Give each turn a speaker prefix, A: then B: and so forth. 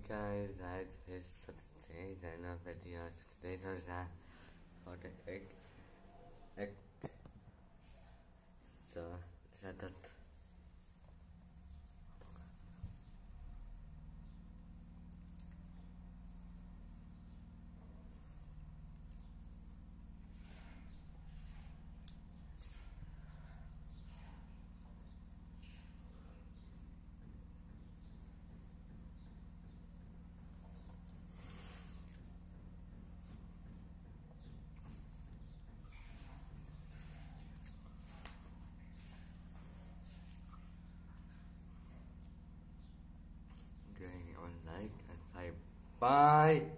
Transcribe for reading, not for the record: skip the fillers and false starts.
A: guys, I just today in a video. Today is that for the egg. So that doing on like and bye.